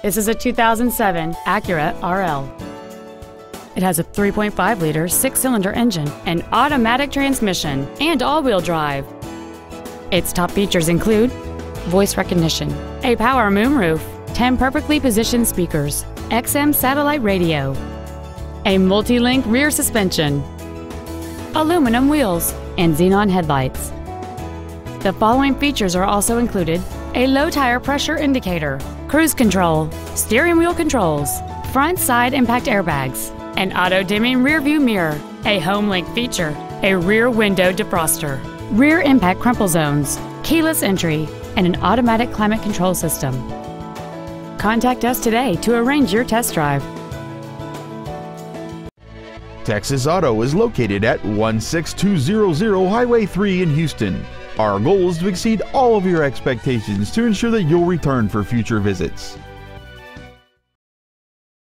This is a 2007 Acura RL. It has a 3.5-liter six-cylinder engine, an automatic transmission, and all-wheel drive. Its top features include voice recognition, a power moonroof, 10 perfectly positioned speakers, XM satellite radio, a multi-link rear suspension, aluminum wheels, and xenon headlights. The following features are also included: a low tire pressure indicator, cruise control, steering wheel controls, front side impact airbags, an auto-dimming rear-view mirror, a home-link feature, a rear window defroster, rear impact crumple zones, keyless entry, and an automatic climate control system. Contact us today to arrange your test drive. Texas Auto is located at 16200 Highway 3 in Houston. Our goal is to exceed all of your expectations to ensure that you'll return for future visits.